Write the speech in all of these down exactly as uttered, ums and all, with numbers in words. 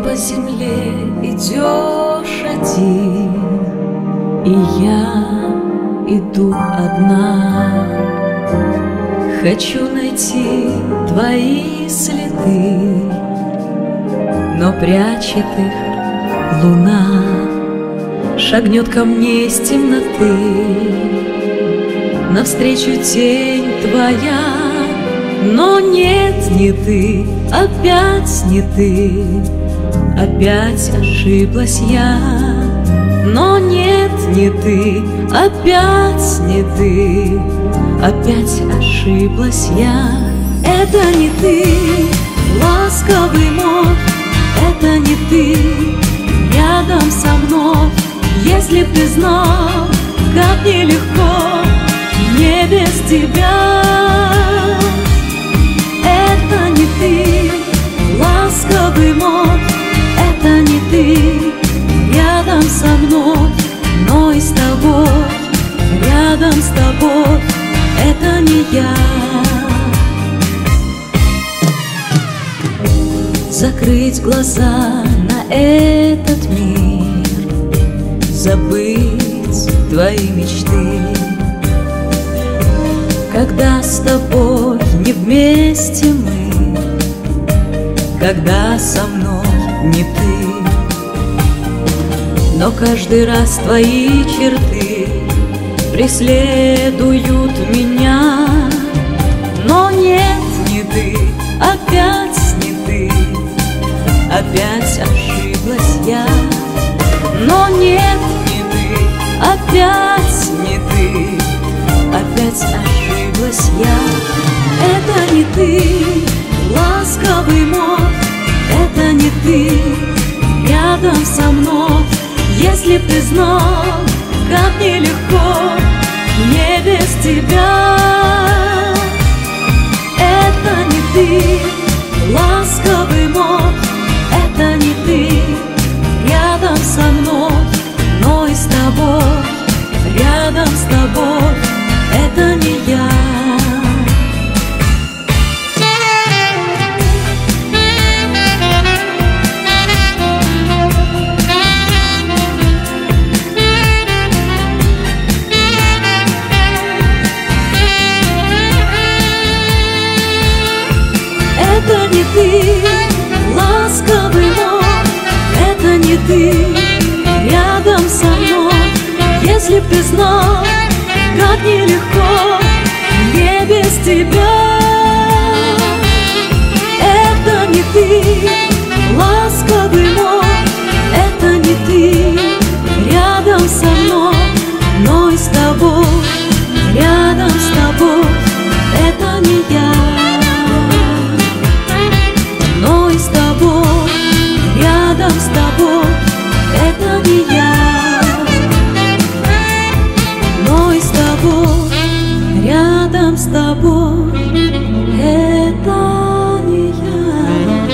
по земле идешь один, и я иду одна. Хочу найти твои следы, но прячет их луна. Шагнет ко мне из темноты, навстречу тень твоя. Но нет, не ты, опять не ты, опять ошиблась я. Но нет, не ты, опять не ты, опять ошиблась я. Это не ты, ласковый мой, это не ты, рядом со мной. Если б ты знал, как нелегко мне без тебя. Это не ты, ласковый мой, это не ты, рядом со мной, но и с тобой, рядом с тобой, это не я. Закрыть глаза на этот мир, забыть твои мечты. Когда с тобой не вместе мы, когда со мной не ты, но каждый раз твои черты преследуют меня. Но нет, не ты, опять не ты, опять ошиблась я. Но нет, не ты, опять не ты, опять ошиблась я. Это не ты, ласковый мой, это не ты, рядом со мной. Если б ты знал, как нелегко мне без тебя. Это не ты, ласковый мой, это не ты, рядом со мной, но и с тобой, рядом с тобой, это не я. Это не ты, ласковый мой, это не ты, рядом со мной. Если б ты знал, как нелегко мне без тебя. Это не ты, ласковый мой, это не ты, рядом со мной, но и с тобой, рядом с тобой, это не я. Но и с тобой, рядом с тобой, это не я. Но и с тобой, рядом с тобой, это не я.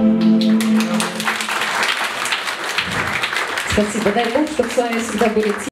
Спасибо. Дай Бог, чтобы с вами всегда были